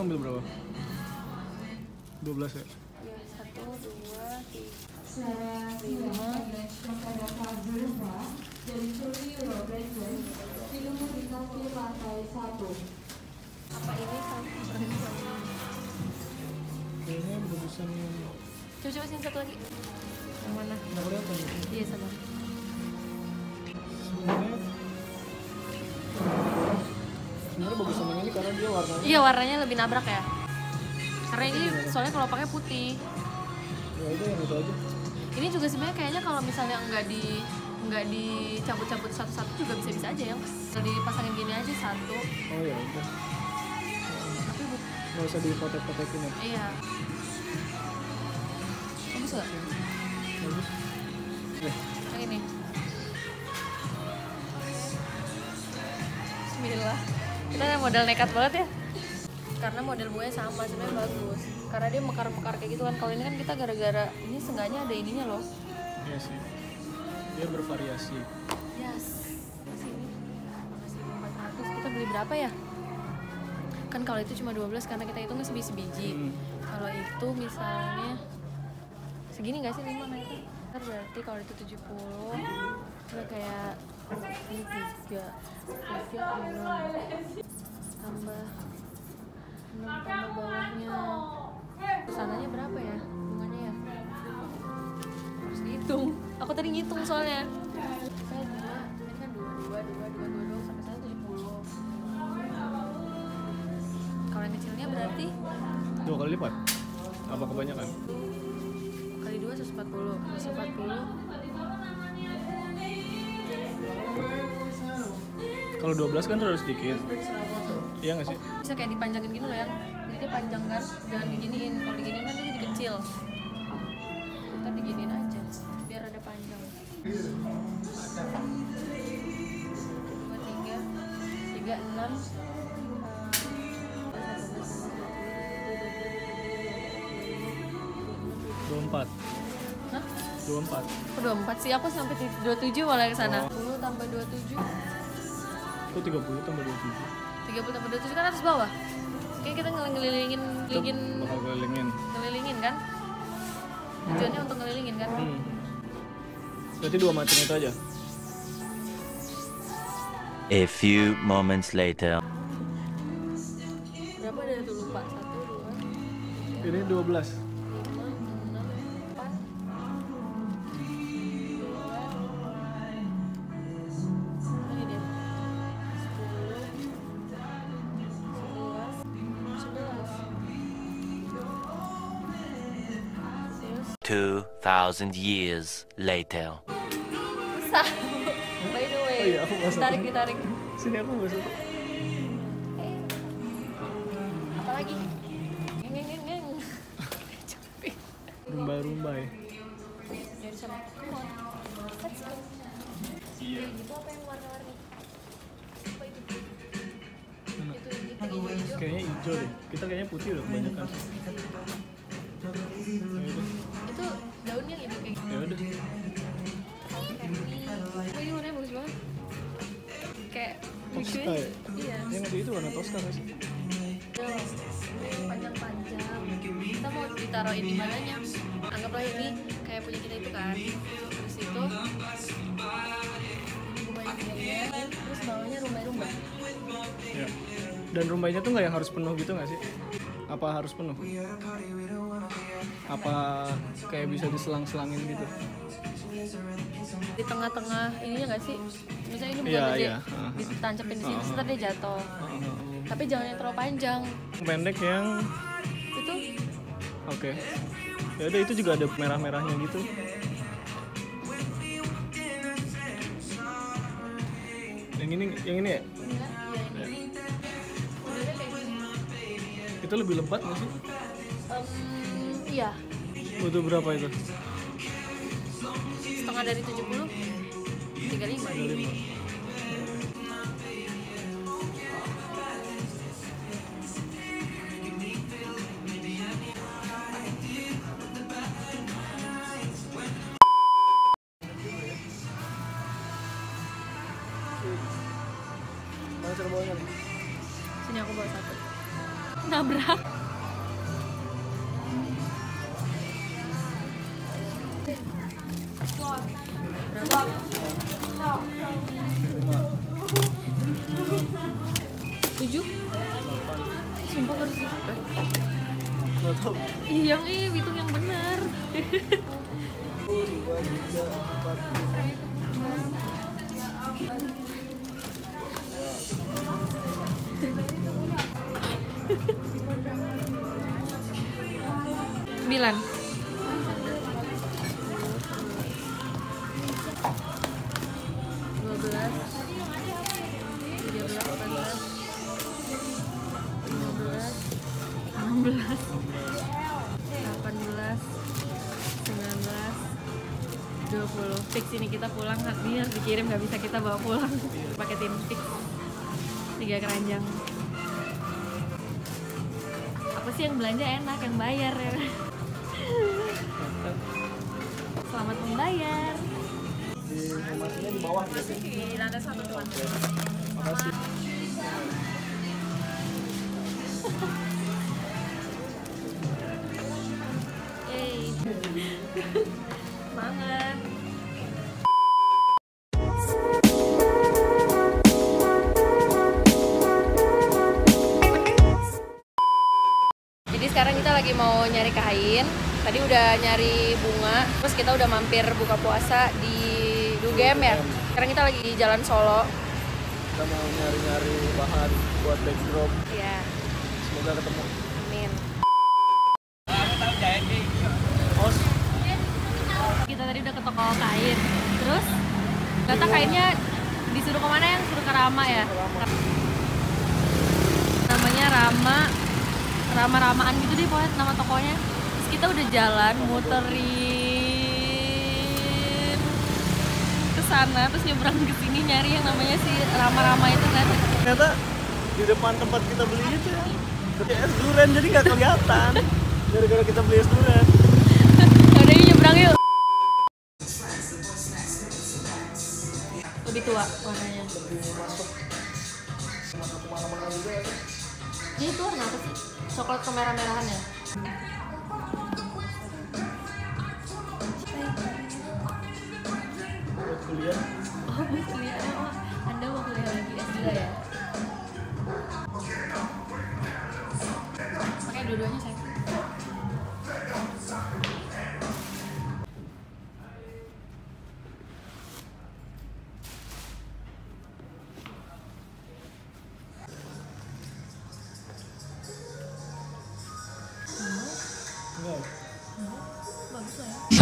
ngambil berapa? 12 ya? Iya, 1, 2, 3, 5. Apa ini sama? Kayaknya bagusan yang... Coba sini satu lagi. Yang mana? Nggak kelihatan ya? Iya, sama. Sebenarnya bagusan yang ini karena dia warnanya... Iya, warnanya lebih nabrak ya. Karena ini soalnya kalau pakai putih. Ya itu yang itu aja. Ini juga sebenarnya kayaknya kalau misalnya nggak dicabut-cabut satu-satu juga bisa-bisa aja ya. Kalau dipasangin gini aja satu. Oh ya udah. Tapi Nggak usah dipotek-potekin ya? iya. Bagus nggak? Bagus. Yang ini. Bismillah. Kita modal nekat banget ya. Karena model buahnya sama, sebenarnya bagus. Karena dia mekar-mekar kayak gitu kan. Kalau ini kan kita gara-gara ini seenggaknya ada ininya loh. Iya sih. Dia bervariasi. Yes. Masih ini. Masih 400. Kita beli berapa ya? Kan kalau itu cuma 12 karena kita hitungnya sebiji-biji. Kalau itu misalnya segini nggak sih 5 nanti? Berarti kalau itu 70 udah kayak ini 3 tambah 6 tambah bawahnya. Kesananya berapa ya bunganya ya? Harus dihitung. Aku tadi ngitung soalnya. Saya dua, ini kan 2 sampai sana 70. Kalau yang kecilnya berarti 2 kali lipat? Apa kebanyakan? kali 2 140. 140. Kalau 12 kan terlalu sedikit. Iya nggak sih? Bisa kayak dipanjangin gini loh ya. Jadi dia panjang kan, jangan diginiin. Kalau diginiin kan dia jadi kecil. Kita diginiin aja biar ada panjang. 2, 3, 6. 24. Hah? 24. Oh, 24 sih, aku sampai 27 malah ke sana. 10 tambah 27. Itu 30 tambah 27. 30 tambah 27 kan atas bawah. Kayak kita ngelilingin Bakal ngelilingin kan? Tujuannya untuk ngelilingin kan? Berarti 2 macam itu aja. A few moments later. Berapa ada tuh lupa? 1, 2, Ini 12. 5, 6, 4. Ini dia. 10, 2,000 years later. Susah. By the way. Oh iya, aku masuk. Ditarik. Sini aku nggak suka. Apalagi? Ngeng. Capek. Rumbai-rumbai. Dari sana. Come on. Let's go. Iya. Itu apa yang warna-warni? Apa itu? Mana? Itu hijau. Kayaknya hijau deh. Kita kayaknya putih loh kebanyakan. Itu daunnya gitu kayak gitu. Ya udah. Oh, ini warnanya bagus banget. Kayak lucu Tosca ya? Iya. Yang ada itu warna Tosca nggak sih? Panjang-panjang. Kita mau ditaruhin di mananya? Anggaplah ini kayak punya kita itu kan. Terus itu rumahnya, terus bawahnya rumbai-rumbai. Ya. Dan rumbainya tuh nggak yang harus penuh gitu nggak sih? Apa harus penuh? Apa kayak bisa diselang-selangin gitu? Di tengah-tengah ininya nggak sih? Misalnya ini bukan Iya, gede, iya. ditancapin di sini, ntar dia jatuh. Tapi jangan yang terlalu panjang. Pendek yang Itu oke. Ya udah, itu juga ada merah-merahnya gitu. Yang ini ya? enggak, iya ini. Modelnya kayak gini. Itu lebih lebat nggak sih? Iya, Butuh berapa itu? setengah dari 70, 35. 25. Mana cara bawanya? Sini aku bawa satu. Nabrak. Berapa? 7? Sumpah baru segitu. Iya yang hitung yang benar. 9. 20 fix ini kita pulang, ini harus dikirim, nggak bisa kita bawa pulang. Paketin fix 3 keranjang. Apa sih yang belanja enak, yang bayar ya. Selamat membayar. Di bawah Di lantai 1 teman. Makasih. Yeay. Semangat. Jadi sekarang kita lagi mau nyari kain. Tadi udah nyari bunga, terus kita udah mampir buka puasa di Dugem ya. Sekarang kita lagi di Jalan Solo. Kita mau nyari-nyari bahan buat backdrop. Iya. Semoga ketemu. Amin. Kita tadi udah ke toko kain, terus ternyata kainnya disuruh kemana, yang suruh ke Rama ya? Namanya Rama-ramaan gitu deh pokoknya nama tokonya. Terus kita udah jalan muterin ke sana, terus nyebrang ke sini nyari yang namanya si Rama-rama itu kan. Ternyata di depan tempat kita beli itu ya, seperti es durian, jadi nggak kelihatan. Gara-gara kita beli es durian. Udah yuk nyebrang yuk. Lebih tua warnanya. Lebih masuk kemana-mana juga ya. Jadi itu warna apa sih? Coklat kemerah-merahan ya? Buat kuliah. Oh, buat kuliah. Oh, Anda mau kuliah lagi S2 ya? Pakai dua-duanya saya. Enggak. Bagus lah ya.